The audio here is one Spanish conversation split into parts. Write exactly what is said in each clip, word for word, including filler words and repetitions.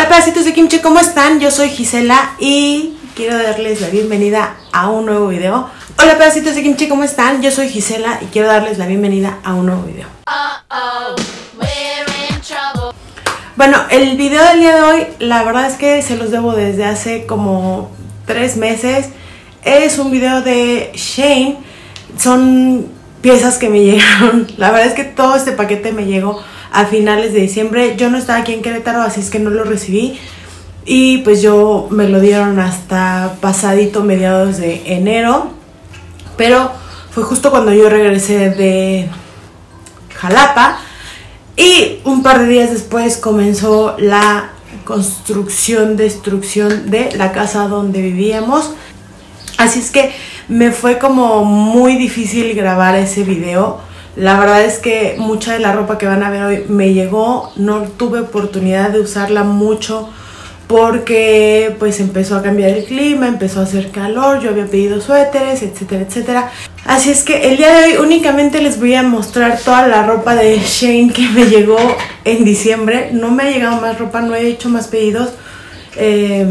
Hola pedacitos de kimchi, ¿cómo están? Yo soy Gisela y quiero darles la bienvenida a un nuevo video. Hola pedacitos de kimchi, ¿cómo están? Yo soy Gisela y quiero darles la bienvenida a un nuevo video. Uh-oh, we're in trouble. Bueno, el video del día de hoy, la verdad es que se los debo desde hace como tres meses. Es un video de Shein. Son piezas que me llegaron. La verdad es que todo este paquete me llegó a finales de diciembre. Yo no estaba aquí en Querétaro, así es que no lo recibí. Y pues yo me lo dieron hasta pasadito mediados de enero. Pero fue justo cuando yo regresé de Jalapa. Y un par de días después comenzó la construcción, destrucción de la casa donde vivíamos. Así es que me fue como muy difícil grabar ese video. La verdad es que mucha de la ropa que van a ver hoy me llegó. No tuve oportunidad de usarla mucho porque pues empezó a cambiar el clima, empezó a hacer calor, yo había pedido suéteres, etcétera, etcétera. Así es que el día de hoy únicamente les voy a mostrar toda la ropa de Shein que me llegó en diciembre. No me ha llegado más ropa, no he hecho más pedidos. Eh...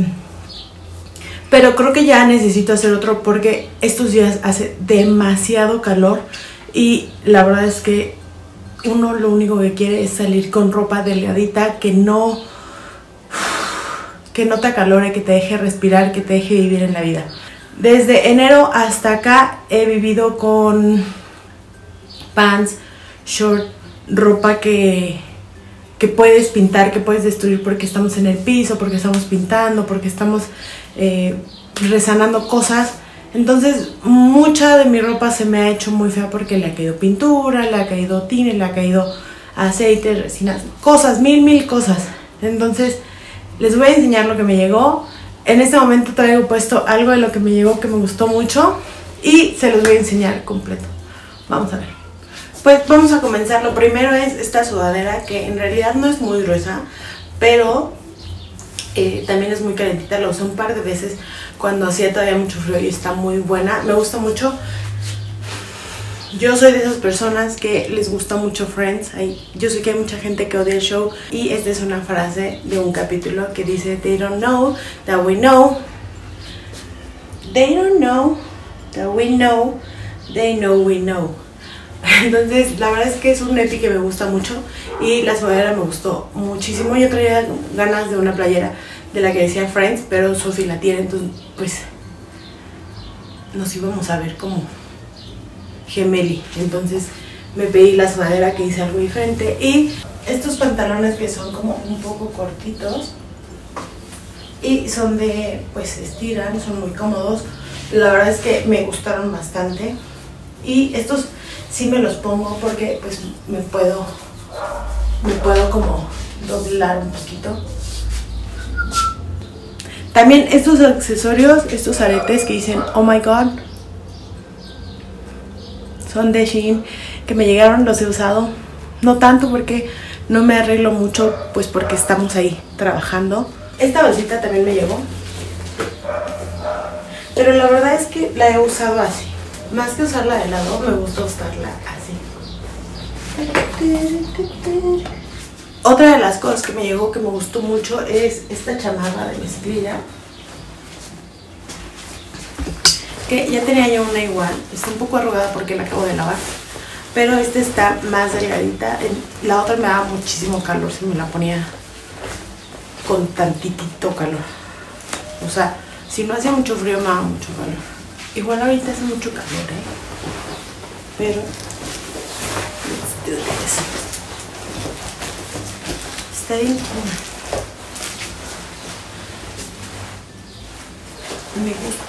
Pero creo que ya necesito hacer otro porque estos días hace demasiado calor y la verdad es que uno lo único que quiere es salir con ropa delgadita que no, que no te acalore, que te deje respirar, que te deje vivir en la vida. Desde enero hasta acá he vivido con pants, short, ropa que, que puedes pintar, que puedes destruir porque estamos en el piso, porque estamos pintando, porque estamos eh, resanando cosas. Entonces mucha de mi ropa se me ha hecho muy fea porque le ha caído pintura, le ha caído tinte, le ha caído aceite, resinas, cosas, mil, mil cosas. Entonces les voy a enseñar lo que me llegó. En este momento traigo puesto algo de lo que me llegó que me gustó mucho y se los voy a enseñar completo. Vamos a ver. Pues vamos a comenzar. Lo primero es esta sudadera que en realidad no es muy gruesa, pero eh, también es muy calentita. La usé un par de veces cuando hacía todavía mucho frío y está muy buena. Me gusta mucho. Yo soy de esas personas que les gusta mucho Friends. Yo sé que hay mucha gente que odia el show y esta es una frase de un capítulo que dice: They don't know that we know. They don't know that we know. They know we know. Entonces la verdad es que es un epi que me gusta mucho y la sudadera me gustó muchísimo. Yo traía ganas de una playera de la que decía Friends, pero Sophie la tiene, entonces pues nos íbamos a ver como gemeli. Entonces me pedí la sudadera que hice algo diferente y estos pantalones que son como un poco cortitos y son de, pues estiran, son muy cómodos. La verdad es que me gustaron bastante y estos sí me los pongo porque pues me puedo me puedo como doblar un poquito. También estos accesorios, estos aretes que dicen oh my god, son de Shein, que me llegaron, los he usado no tanto porque no me arreglo mucho, pues porque estamos ahí trabajando. Esta bolsita también me llegó, pero la verdad es que la he usado así. Más que usarla de lado, me gusta usarla así. Otra de las cosas que me llegó que me gustó mucho es esta chamarra de mezclilla, que ya tenía yo una igual. Está un poco arrugada porque la acabo de lavar, pero esta está más delgadita. La otra me daba muchísimo calor si me la ponía con tantitito calor. O sea, si no hacía mucho frío me daba mucho calor. Igual ahorita hace mucho calor, ¿eh? Pero let's do this. Está bien cool. Me gusta.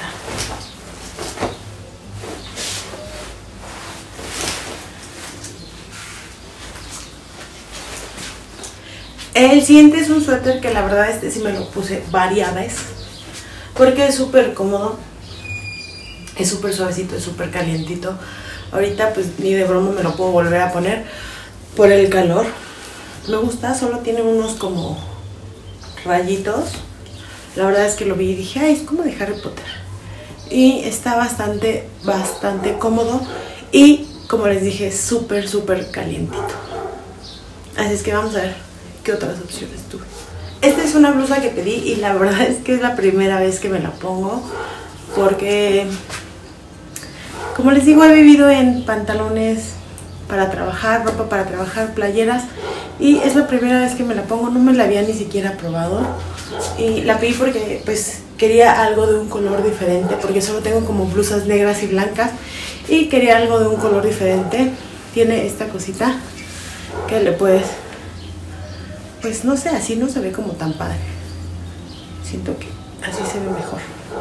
El siguiente es un suéter que la verdad este sí me lo puse varias veces porque es súper cómodo. Es súper suavecito, es súper calientito. Ahorita pues ni de broma me lo puedo volver a poner por el calor. Me gusta, solo tiene unos como rayitos. La verdad es que lo vi y dije, ay, es como de Harry Potter. Y está bastante, bastante cómodo. Y como les dije, súper, súper calientito. Así es que vamos a ver qué otras opciones tuve. Esta es una blusa que pedí y la verdad es que es la primera vez que me la pongo porque, como les digo, he vivido en pantalones para trabajar, ropa para trabajar, playeras, y es la primera vez que me la pongo. No me la había ni siquiera probado y la pedí porque pues quería algo de un color diferente, porque solo tengo como blusas negras y blancas y quería algo de un color diferente. Tiene esta cosita que le puedes, pues no sé, así no se ve como tan padre. Siento que así se ve mejor.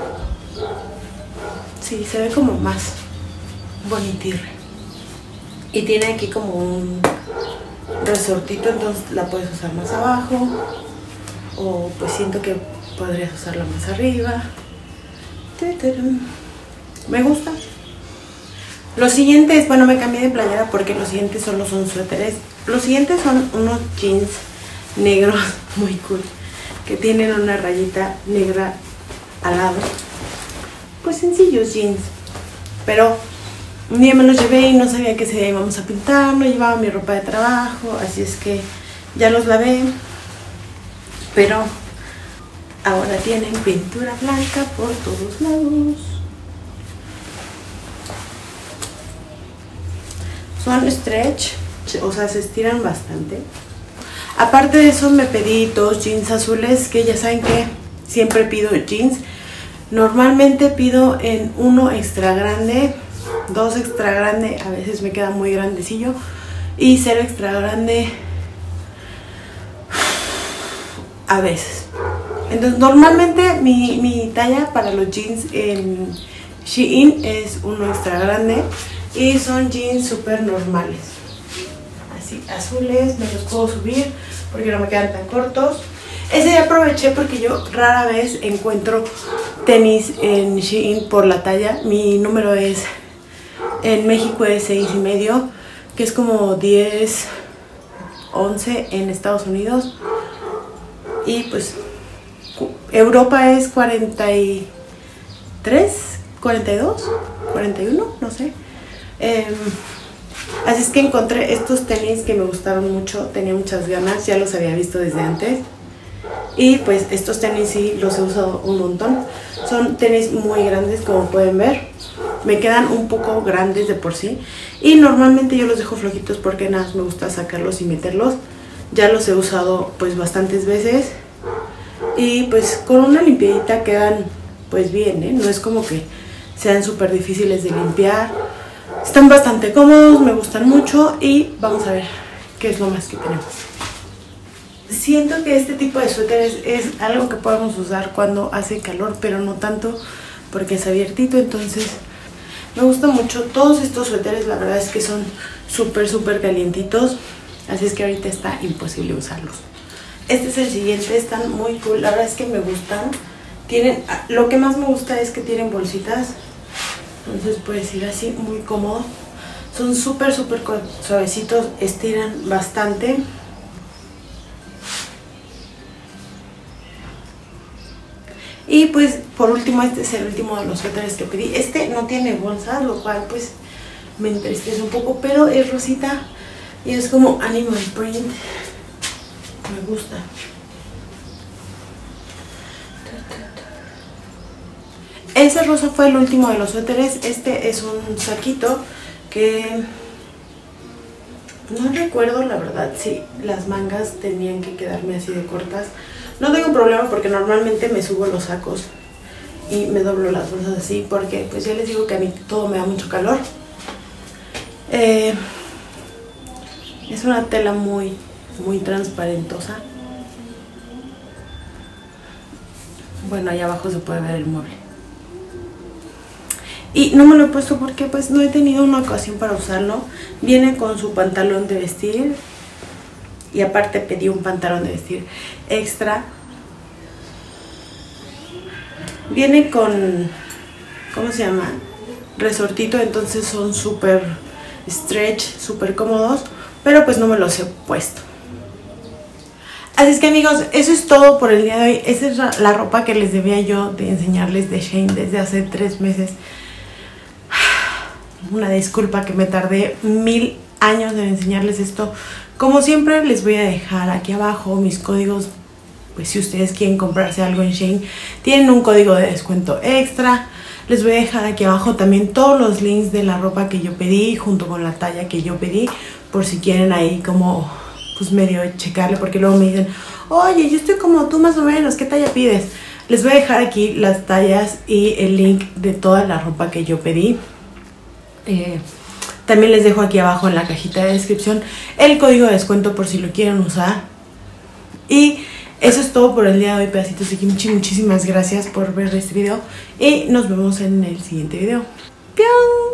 Sí, se ve como más bonitirre. Y tiene aquí como un resortito, entonces la puedes usar más abajo. O pues siento que podrías usarla más arriba. Me gusta. Los siguientes, bueno, me cambié de playera porque los siguientes solo son suéteres. Los siguientes son unos jeans negros muy cool, que tienen una rayita negra al lado. Pues sencillos jeans, pero un día me los llevé y no sabía que se íbamos a pintar, no llevaba mi ropa de trabajo, así es que ya los lavé, pero ahora tienen pintura blanca por todos lados. Son stretch, o sea, se estiran bastante. Aparte de eso, me pedí dos jeans azules, que ya saben que siempre pido jeans. Normalmente pido en uno extra grande, dos extra grande, a veces me queda muy grandecillo, y cero extra grande a veces. Entonces normalmente mi, mi talla para los jeans en Shein es uno extra grande y son jeans súper normales, así azules. Me los puedo subir porque no me quedan tan cortos. Ese día aproveché porque yo rara vez encuentro tenis en Shein por la talla. Mi número es, en México es seis y medio, que es como diez, once en Estados Unidos. Y pues Europa es cuarenta y tres, cuarenta y dos, cuarenta y uno, no sé. Eh, así es que encontré estos tenis que me gustaron mucho, tenía muchas ganas, ya los había visto desde antes. Y pues estos tenis sí los he usado un montón. Son tenis muy grandes, como pueden ver. Me quedan un poco grandes de por sí. Y normalmente yo los dejo flojitos porque nada, me gusta sacarlos y meterlos. Ya los he usado pues bastantes veces. Y pues con una limpiadita quedan pues bien, ¿eh? No es como que sean súper difíciles de limpiar. Están bastante cómodos, me gustan mucho. Y vamos a ver qué es lo más que tenemos. Siento que este tipo de suéteres es algo que podemos usar cuando hace calor, pero no tanto porque es abiertito. Entonces me gusta mucho todos estos suéteres. La verdad es que son súper súper calientitos, así es que ahorita está imposible usarlos. Este es el siguiente, están muy cool, la verdad es que me gustan. Tienen, lo que más me gusta es que tienen bolsitas, entonces puedes ir así muy cómodo. Son súper súper suavecitos, estiran bastante. Y pues por último, este es el último de los suéteres que pedí. Este no tiene bolsa, lo cual pues me entristece un poco, pero es rosita y es como animal print. Me gusta. Ese rosa fue el último de los suéteres. Este es un saquito que no recuerdo la verdad si las mangas tenían que quedarme así de cortas. No tengo problema porque normalmente me subo los sacos y me doblo las bolsas así, porque pues ya les digo que a mí todo me da mucho calor. Eh, es una tela muy, muy transparentosa. Bueno, ahí abajo se puede ver el mueble. Y no me lo he puesto porque pues no he tenido una ocasión para usarlo. Viene con su pantalón de vestir. Y aparte pedí un pantalón de vestir extra. Viene con, ¿cómo se llama? Resortito, entonces son súper stretch, súper cómodos. Pero pues no me los he puesto. Así es que amigos, eso es todo por el día de hoy. Esa es la, la ropa que les debía yo de enseñarles de Shein desde hace tres meses. Una disculpa que me tardé mil años en enseñarles esto. Como siempre les voy a dejar aquí abajo mis códigos pues si ustedes quieren comprarse algo en Shein, tienen un código de descuento extra. Les voy a dejar aquí abajo también todos los links de la ropa que yo pedí junto con la talla que yo pedí, por si quieren ahí como pues medio checarle, porque luego me dicen, oye, yo estoy como tú más o menos, ¿qué talla pides? Les voy a dejar aquí las tallas y el link de toda la ropa que yo pedí. Eh, también les dejo aquí abajo en la cajita de descripción el código de descuento por si lo quieren usar. Y eso es todo por el día de hoy, pedacitos de kimchi. Muchísimas gracias por ver este video y nos vemos en el siguiente video. ¡Pion!